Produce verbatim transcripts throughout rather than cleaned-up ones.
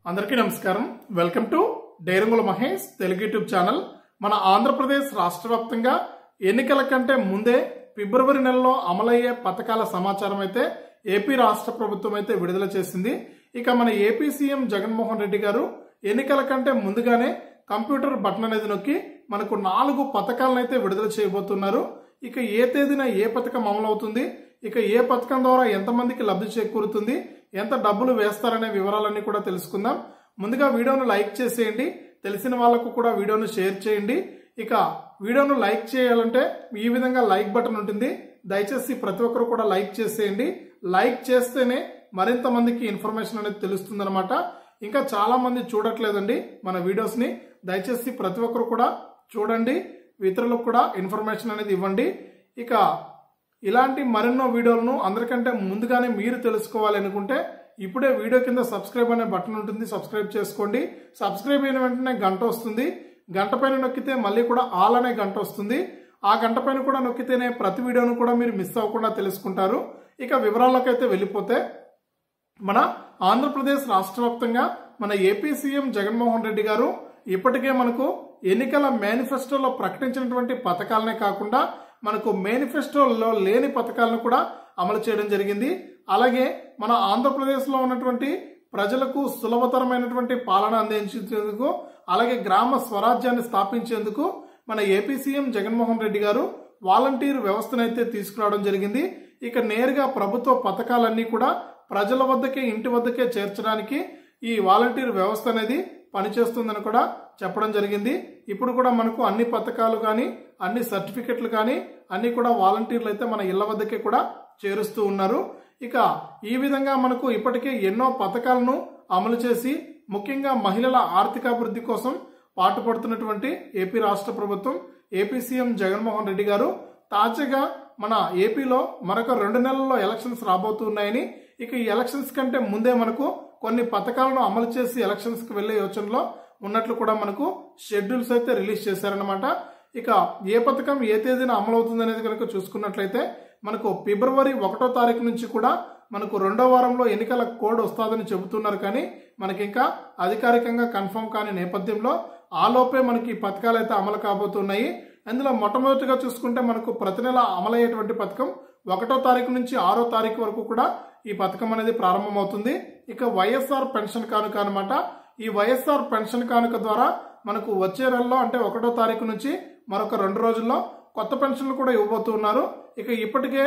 అందరికీ నమస్కారం. Welcome to డైరంగుల మహేష్ తెలుగు యూట్యూబ్ ఛానల్. మన ఆంధ్రప్రదేశ్ రాష్ట్ర వ్యాప్తంగా ఎన్నికల కంటే ముందే ఫిబ్రవరి నెలలో అమలయ్యే పథకాల సమాచారం అయితే ఏపీ రాష్ట్ర ప్రభుత్వం అయితే విడుదల చేసింది. ఇక మన ఏపీ సీఎం జగన్మోహన్ రెడ్డి గారు ఎన్నికల కంటే ముందుగానే కంప్యూటర్ బటన్ అనేది నొక్కి మనకు నాలుగు పథకాలను అయితే విడుదల చేయబోతున్నారు. ఇక ఏ తేదీన ఏ పథకం అమలవుతుంది, ఇక ఏ పథకం ద్వారా ఎంతమందికి లబ్ధి చేకూరుతుంది, ఎంత డబ్బులు వేస్తారనే వివరాలన్నీ కూడా తెలుసుకుందాం. ముందుగా వీడియోను లైక్ చేసేయండి, తెలిసిన వాళ్ళకు కూడా వీడియోను షేర్ చేయండి. ఇక వీడియోను లైక్ చేయాలంటే ఈ విధంగా లైక్ బటన్ ఉంటుంది, దయచేసి ప్రతి ఒక్కరు కూడా లైక్ చేసేయండి. లైక్ చేస్తేనే మరింత మందికి ఇన్ఫర్మేషన్ అనేది తెలుస్తుంది అనమాట. ఇంకా చాలా మంది చూడట్లేదండి మన వీడియోస్ ని, దయచేసి ప్రతి ఒక్కరు కూడా చూడండి, ఇతరులకు కూడా ఇన్ఫర్మేషన్ అనేది ఇవ్వండి. ఇక ఇలాంటి మరెన్నో వీడియోలను అందరికంటే ముందుగానే మీరు తెలుసుకోవాలి అనుకుంటే ఇప్పుడే వీడియో కింద సబ్స్క్రైబ్ అనే బటన్ ఉంటుంది, సబ్స్క్రైబ్ చేసుకోండి. సబ్స్క్రైబ్ అయిన వెంటనే గంట వస్తుంది, గంట పైన నొక్కితే మళ్ళీ కూడా ఆల్ అనే గంట వస్తుంది. ఆ గంట పైన కూడా నొక్కితేనే ప్రతి వీడియోను కూడా మీరు మిస్ అవ్వకుండా తెలుసుకుంటారు. ఇక వివరాల్లోకి అయితే వెళ్ళిపోతే, మన ఆంధ్రప్రదేశ్ రాష్ట్ర వ్యాప్తంగా మన ఏపీ సీఎం జగన్మోహన్ రెడ్డి గారు ఇప్పటికే మనకు ఎన్నికల మేనిఫెస్టోలో ప్రకటించినటువంటి పథకాలనే కాకుండా మనకు మేనిఫెస్టోలో లేని పథకాలను కూడా అమలు చేయడం జరిగింది. అలాగే మన ఆంధ్రప్రదేశ్ లో ఉన్నటువంటి ప్రజలకు సులభతరమైనటువంటి పాలన అందించేందుకు, అలాగే గ్రామ స్వరాజ్యాన్ని స్థాపించేందుకు మన ఏపీ సీఎం జగన్మోహన్ రెడ్డి గారు వాలంటీర్ వ్యవస్థనైతే తీసుకురావడం జరిగింది. ఇక నేరుగా ప్రభుత్వ పథకాలన్నీ కూడా ప్రజల వద్దకే, ఇంటి వద్దకే చేర్చడానికి ఈ వాలంటీర్ వ్యవస్థ అనేది పనిచేస్తుందని కూడా చెప్పడం జరిగింది. ఇప్పుడు కూడా మనకు అన్ని పథకాలు కానీ, అన్ని సర్టిఫికెట్లు కానీ అన్ని కూడా వాలంటీర్లు అయితే మన ఇళ్ల వద్దకే కూడా చేరుస్తూ ఉన్నారు. ఇక ఈ విధంగా మనకు ఇప్పటికే ఎన్నో పథకాలను అమలు చేసి ముఖ్యంగా మహిళల ఆర్థికాభివృద్ధి కోసం పాటుపడుతున్నటువంటి ఏపీ రాష్ట్ర ప్రభుత్వం, ఏపీ సీఎం జగన్మోహన్ రెడ్డి గారు తాజాగా మన ఏపీలో మరొక రెండు నెలల్లో ఎలక్షన్స్ రాబోతున్నాయని, ఇక ఈ ఎలక్షన్స్ కంటే ముందే మనకు కొన్ని పథకాలను అమలు చేసి ఎలక్షన్స్ కి వెళ్లే యోచనలో ఉన్నట్లు కూడా మనకు షెడ్యూల్స్ అయితే రిలీజ్ చేశారనమాట. ఇక ఏ పథకం ఏ తేదీన అమలవుతుంది అనేది కనుక చూసుకున్నట్లయితే మనకు ఫిబ్రవరి ఒకటో తారీఖు నుంచి కూడా మనకు రెండో వారంలో ఎన్నికల కోడ్ వస్తుందని చెబుతున్నారు. కానీ మనకి ఇంకా అధికారికంగా కన్ఫర్మ్ కాని నేపథ్యంలో ఆలోపే మనకి ఈ పథకాలు అయితే అమలు కాబోతున్నాయి. అందులో మొట్టమొదటిగా చూసుకుంటే మనకు ప్రతి నెల అమలయ్యేటువంటి పథకం ఒకటో తారీఖు నుంచి ఆరో తారీఖు వరకు కూడా ఈ పథకం అనేది ప్రారంభమవుతుంది. ఇక వైఎస్ఆర్ పెన్షన్ కానుక అనమాట. ఈ వైఎస్ఆర్ పెన్షన్ కానుక ద్వారా మనకు వచ్చే నెలలో అంటే ఒకటో తారీఖు నుంచి మరొక రెండు రోజుల్లో కొత్త పెన్షన్లు కూడా ఇవ్వబోతున్నారు. ఇక ఇప్పటికే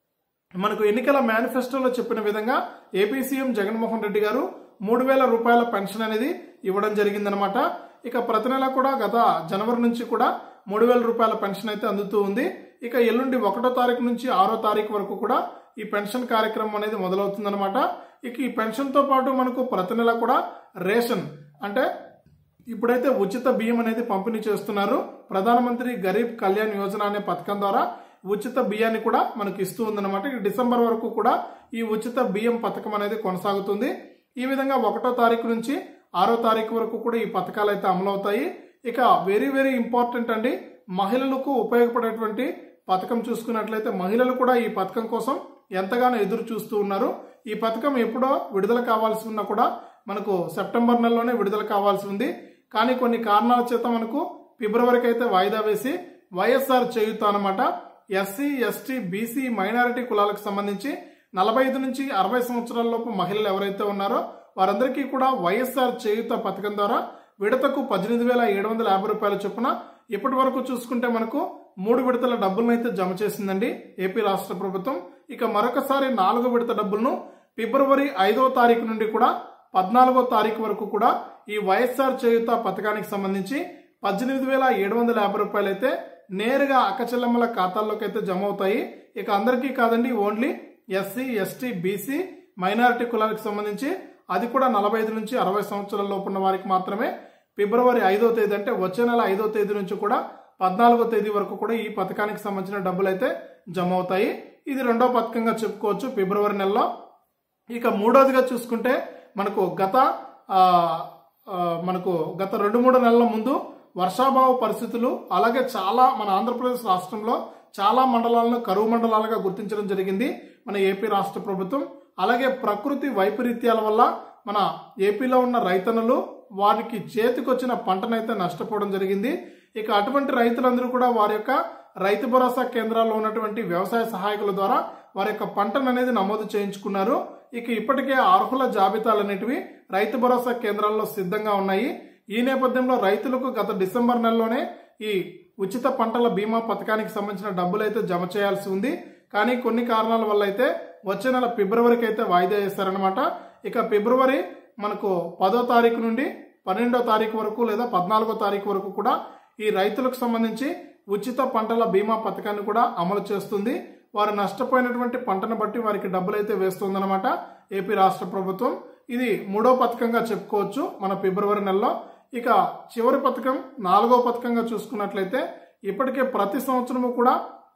మనకు ఎన్నికల మేనిఫెస్టోలో చెప్పిన విధంగా ఏపీ సీఎం జగన్మోహన్ రెడ్డి గారు మూడు వేల రూపాయల పెన్షన్ అనేది ఇవ్వడం జరిగిందనమాట. ఇక ప్రతి నెల కూడా గత జనవరి నుంచి కూడా మూడు వేల రూపాయల పెన్షన్ అయితే అందుతూ ఉంది. ఇక ఎల్లుండి ఒకటో తారీఖు నుంచి ఆరో తారీఖు వరకు కూడా ఈ పెన్షన్ కార్యక్రమం అనేది మొదలవుతుందన్నమాట. ఇక ఈ పెన్షన్ తో పాటు మనకు ప్రతి నెల కూడా రేషన్ అంటే ఇప్పుడైతే ఉచిత బియ్యం అనేది పంపిణీ చేస్తున్నారు. ప్రధానమంత్రి గరీబ్ కళ్యాణ్ యోజన అనే పథకం ద్వారా ఉచిత బియ్యాన్ని కూడా మనకు ఇస్తూ ఉందన్నమాట. ఇక డిసెంబర్ వరకు కూడా ఈ ఉచిత బియ్యం పథకం అనేది కొనసాగుతుంది. ఈ విధంగా ఒకటో తారీఖు నుంచి ఆరో తారీఖు వరకు కూడా ఈ పథకాలు అయితే అమలవుతాయి. ఇక వెరీ వెరీ ఇంపార్టెంట్ అండి, మహిళలకు ఉపయోగపడేటువంటి పథకం చూసుకున్నట్లయితే మహిళలు కూడా ఈ పథకం కోసం ఎంతగానో ఎదురు చూస్తూ ఉన్నారు. ఈ పథకం ఎప్పుడో విడుదల కావాల్సి ఉన్నా కూడా మనకు సెప్టెంబర్ నెలలోనే విడుదల కావాల్సి ఉంది. కానీ కొన్ని కారణాల చేత మనకు ఫిబ్రవరికి అయితే వాయిదా వేసి వైఎస్ఆర్ చేయూత అనమాట, ఎస్సీ ఎస్టీ బీసీ మైనారిటీ కులాలకు సంబంధించి నలభై ఐదు నుంచి అరవై సంవత్సరాల లోపు మహిళలు ఎవరైతే ఉన్నారో వారందరికీ కూడా వైఎస్ఆర్ చేయూత పథకం ద్వారా విడతకు పద్దెనిమిది వేల ఏడు వందల యాభై రూపాయల చొప్పున ఇప్పటి వరకు చూసుకుంటే మనకు మూడు విడతల డబ్బులను అయితే జమ చేసిందండి ఏపీ రాష్ట్ర ప్రభుత్వం. ఇక మరొకసారి నాలుగో విడత డబ్బులను ఫిబ్రవరి ఐదో తారీఖు నుండి కూడా పద్నాలుగో తారీఖు వరకు కూడా ఈ వైఎస్ఆర్ చేయూత పథకానికి సంబంధించి పద్దెనిమిది వేల ఏడు వందల యాభై రూపాయలు అయితే నేరుగా అక్కచెల్లెమ్మల ఖాతాల్లోకి అయితే జమ అవుతాయి. ఇక అందరికీ కాదండి, only SC ST BC minority కులాలకు సంబంధించి అది కూడా నలభై ఐదు నుంచి అరవై సంవత్సరాల లోపు ఉన్న వారికి మాత్రమే ఫిబ్రవరి ఐదో తేదీ అంటే వచ్చే నెల ఐదో తేదీ నుంచి కూడా పద్నాలుగో తేదీ వరకు కూడా ఈ పథకానికి సంబంధించిన డబ్బులు అయితే జమ అవుతాయి. ఇది రెండో పథకంగా చెప్పుకోవచ్చు ఫిబ్రవరి నెలలో. ఇక మూడోదిగా చూసుకుంటే మనకు గత మనకు గత రెండు మూడు నెలల ముందు వర్షాభావ పరిస్థితులు, అలాగే చాలా మన ఆంధ్రప్రదేశ్ రాష్ట్రంలో చాలా మండలాలను కరువు మండలాలుగా గుర్తించడం జరిగింది మన ఏపీ రాష్ట్ర ప్రభుత్వం. అలాగే ప్రకృతి వైపరీత్యాల వల్ల మన ఏపీలో ఉన్న రైతన్నలు వారికి చేతికొచ్చిన పంటనైతే నష్టపోవడం జరిగింది. ఇక అటువంటి రైతులందరూ కూడా వారి యొక్క రైతు భరోసా కేంద్రాల్లో ఉన్నటువంటి వ్యవసాయ సహాయకుల ద్వారా వారి యొక్క పంటను అనేది నమోదు చేయించుకున్నారు. ఇక ఇప్పటికే అర్హుల జాబితాలు అనేటివి రైతు భరోసా కేంద్రాల్లో సిద్ధంగా ఉన్నాయి. ఈ నేపథ్యంలో రైతులకు గత డిసెంబర్ నెలలోనే ఈ ఉచిత పంటల బీమా పథకానికి సంబంధించిన డబ్బులు అయితే జమ చేయాల్సి ఉంది. కానీ కొన్ని కారణాల వల్ల అయితే వచ్చే నెల ఫిబ్రవరికి అయితే వాయిదా వేశారనమాట. ఇక ఫిబ్రవరి మనకు పదో తారీఖు నుండి పన్నెండో తారీఖు వరకు లేదా పద్నాలుగో తారీఖు వరకు కూడా ఈ రైతులకు సంబంధించి ఉచిత పంటల బీమా పథకాన్ని కూడా అమలు చేస్తుంది. వారు నష్టపోయినటువంటి పంటను బట్టి వారికి డబ్బులు అయితే వేస్తుందన్నమాట ఏపీ రాష్ట్ర ప్రభుత్వం. ఇది మూడో పథకంగా చెప్పుకోవచ్చు మన ఫిబ్రవరి నెలలో. ఇక చివరి పథకం నాలుగో పథకంగా చూసుకున్నట్లయితే ఇప్పటికే ప్రతి సంవత్సరము కూడా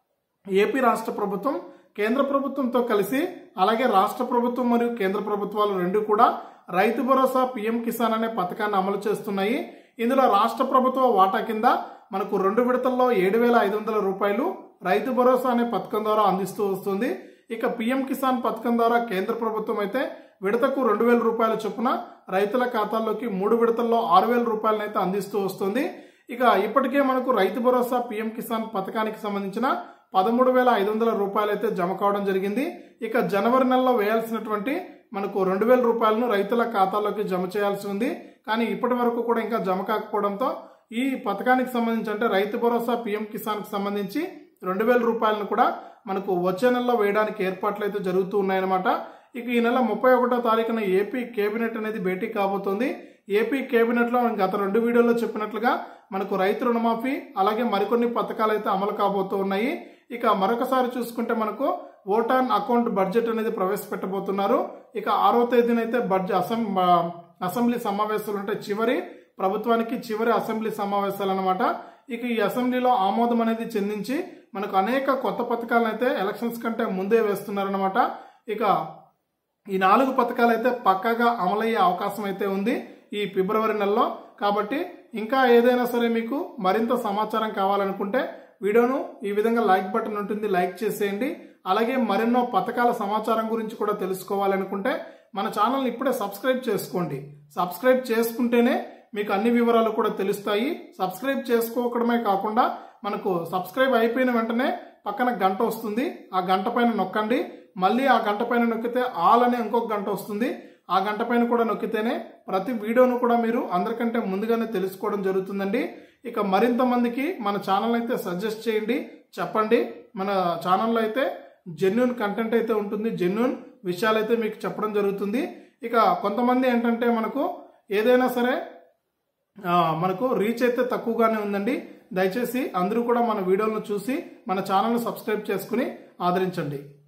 ఏపీ రాష్ట్ర ప్రభుత్వం కేంద్ర ప్రభుత్వంతో కలిసి అలాగే రాష్ట్ర ప్రభుత్వం మరియు కేంద్ర ప్రభుత్వాలు రెండు కూడా రైతు భరోసా పీఎం కిసాన్ అనే పథకాన్ని అమలు చేస్తున్నాయి. ఇందులో రాష్ట్ర ప్రభుత్వ వాటా కింద మనకు రెండు విడతల్లో ఏడు వేల ఐదు వందల రూపాయలు రైతు భరోసా అనే పథకం ద్వారా అందిస్తూ వస్తుంది. ఇక పీఎం కిసాన్ పథకం ద్వారా కేంద్ర ప్రభుత్వం అయితే విడతకు రెండు వేల రూపాయల చొప్పున రైతుల ఖాతాల్లోకి మూడు విడతల్లో ఆరు వేల రూపాయలను అయితే అందిస్తూ వస్తుంది. ఇక ఇప్పటికే మనకు రైతు భరోసా పీఎం కిసాన్ పథకానికి సంబంధించిన పదమూడు వేల ఐదు వందల రూపాయలు అయితే జమ కావడం జరిగింది. ఇక జనవరి నెలలో వేయాల్సినటువంటి మనకు రెండు వేల రూపాయలను రైతుల ఖాతాలోకి జమ చేయాల్సి ఉంది. కానీ ఇప్పటి వరకు కూడా ఇంకా జమ కాకపోవడంతో ఈ పథకానికి సంబంధించి అంటే రైతు భరోసా పీఎం కిసాన్ కి సంబంధించి రెండు వేల రూపాయలను కూడా మనకు వచ్చే నెలలో వేయడానికి ఏర్పాట్లు అయితే జరుగుతూ ఉన్నాయన్నమాట. ఇక ఈ నెల ముప్పై ఒకటో తారీఖున ఏపీ కేబినెట్ అనేది భేటీ కాబోతోంది. ఏపీ కేబినెట్ లో గత రెండు వీడియోలో చెప్పినట్లుగా మనకు రైతు రుణమాఫీ అలాగే మరికొన్ని పథకాలు అయితే అమలు కాబోతూ ఉన్నాయి. ఇక మరొకసారి చూసుకుంటే మనకు ఓట్ ఆన్ అకౌంట్ బడ్జెట్ అనేది ప్రవేశపెట్టబోతున్నారు. ఇక ఆరో తేదీనైతే బడ్జెట్ అసెంబ్లీ అసెంబ్లీ సమావేశాలు అంటే చివరి ప్రభుత్వానికి చివరి అసెంబ్లీ సమావేశాలు అనమాట. ఇక ఈ అసెంబ్లీలో ఆమోదం అనేది చెందించి మనకు అనేక కొత్త పథకాలను అయితే ఎలక్షన్స్ కంటే ముందే వేస్తున్నారనమాట. ఇక ఈ నాలుగు పథకాలు అయితే పక్కాగా అమలయ్యే అవకాశం అయితే ఉంది ఈ ఫిబ్రవరి నెలలో. కాబట్టి ఇంకా ఏదైనా సరే మీకు మరింత సమాచారం కావాలనుకుంటే వీడియోను ఈ విధంగా లైక్ బటన్ ఉంటుంది, లైక్ చేసేయండి. అలాగే మరెన్నో పథకాల సమాచారం గురించి కూడా తెలుసుకోవాలనుకుంటే మన ఛానల్ ఇప్పుడే సబ్స్క్రైబ్ చేసుకోండి. సబ్స్క్రైబ్ చేసుకుంటేనే మీకు అన్ని వివరాలు కూడా తెలుస్తాయి. సబ్స్క్రైబ్ చేసుకోవడమే కాకుండా మనకు సబ్స్క్రైబ్ అయిపోయిన వెంటనే పక్కన గంట వస్తుంది, ఆ గంట పైన నొక్కండి. మళ్ళీ ఆ గంట పైన నొక్కితే ఆల్ అనే ఇంకొక గంట వస్తుంది, ఆ గంట పైన కూడా నొక్కితేనే ప్రతి వీడియోను కూడా మీరు అందరికంటే ముందుగానే తెలుసుకోవడం జరుగుతుందండి. ఇక మరింత మందికి మన ఛానల్ అయితే సజెస్ట్ చేయండి, చెప్పండి. మన ఛానల్లో అయితే జెన్యూన్ కంటెంట్ అయితే ఉంటుంది, జెన్యూన్ విషయాలు అయితే మీకు చెప్పడం జరుగుతుంది. ఇక కొంతమంది ఏంటంటే మనకు ఏదైనా సరే మనకు రీచ్ అయితే తక్కువగానే ఉందండి. దయచేసి అందరూ కూడా మన వీడియోలను చూసి మన ఛానల్ను సబ్స్క్రైబ్ చేసుకుని ఆదరించండి.